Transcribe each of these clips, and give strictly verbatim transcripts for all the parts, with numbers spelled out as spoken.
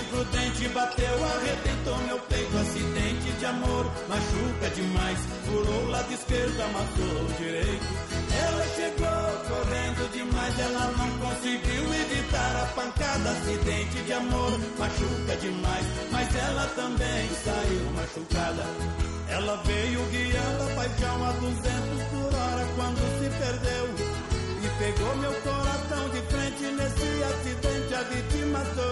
imprudente, bateu, arrebentou meu peito. Acidente de amor, machuca demais. Furou o lado esquerdo, amassou o direito. Ela chegou correndo demais, ela não conseguiu evitar a pancada. Acidente de amor, machuca demais, mas ela também saiu machucada. Ela veio guiando a paixão a duzentos por hora quando se perdeu e pegou meu coração de frente. Nesse acidente a vítima sou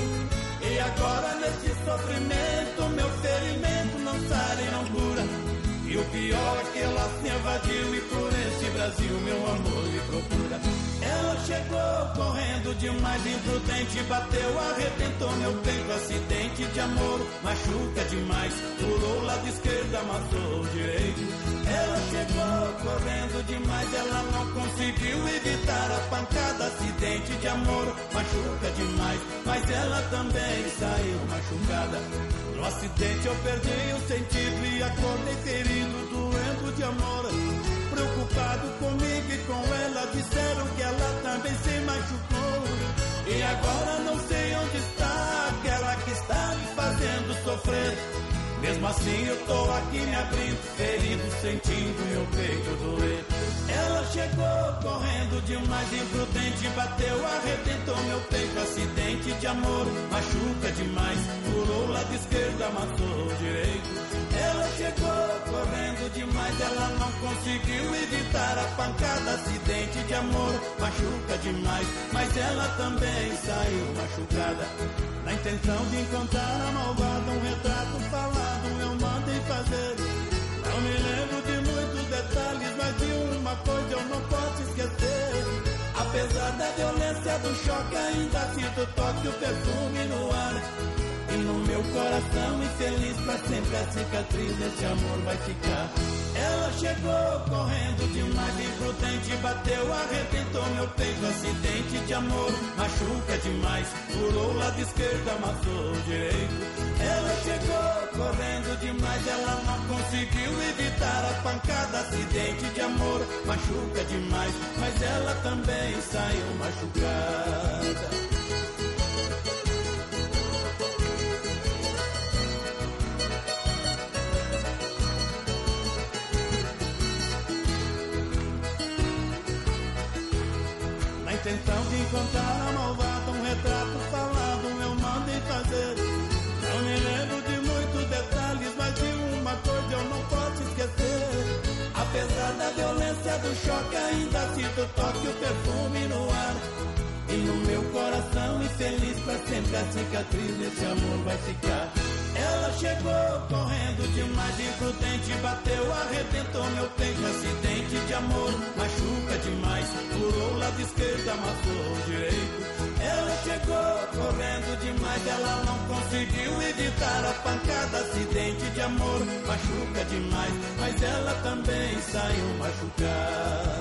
eu. E agora nesse sofrimento meu ferimento não sara e não cura. E o pior é que ela se evadiu e por esse Brasil meu amor me procura. Ela chegou correndo demais, imprudente, bateu, arrebentou meu peito. Acidente de amor, machuca demais. Furou o lado esquerdo, amassou o direito. Ela chegou correndo demais, ela não conseguiu evitar a pancada. Acidente de amor, machuca demais, mas ela também saiu machucada. No acidente eu perdi o sentido e acordei ferido, doendo de amor. Preocupado comigo e com ela, disseram que ela também se machucou. E agora não sei onde está aquela que está me fazendo sofrer. Mesmo assim eu tô aqui me abrindo, ferido, sentindo meu peito doer. Ela chegou correndo demais, imprudente, bateu, arrebentou meu peito. Acidente de amor, machuca demais. Furou o lado esquerdo, amassou o direito. Ela chegou correndo demais, ela não conseguiu evitar a pancada. Acidente de amor, machuca demais, mas ela também saiu machucada. Na intenção de encontrar a malvada, um retrato falado eu mandei fazer. Não me lembro de muitos detalhes, mas de uma coisa eu não posso esquecer. Apesar da violência do choque, ainda sinto o toque, o perfume no ar. E no meu coração infeliz, pra sempre a cicatriz desse amor vai ficar. Ela chegou correndo demais, imprudente, bateu, arrebentou meu peito. Acidente de amor, machuca demais. Furou o lado esquerdo, amassou o direito. Ela chegou correndo demais, ela não conseguiu evitar a pancada. Acidente de amor, machuca demais, mas ela também saiu machucada. Na intenção de encontrar a malvada, um retrato falado eu mandei fazer. Não me lembro de muitos detalhes, mas de uma coisa eu não posso esquecer. Apesar da violência do choque, ainda sinto o toque, o perfume no ar. E no meu coração infeliz, pra sempre a cicatriz desse amor vai ficar. Ela chegou correndo demais, imprudente, bateu, arrebentou meu peito. Acidente de amor, machuca demais. Furou o lado esquerdo, amassou o direito. Ela chegou correndo demais, ela não conseguiu evitar a pancada. Acidente de amor, machuca demais, mas ela também saiu machucada.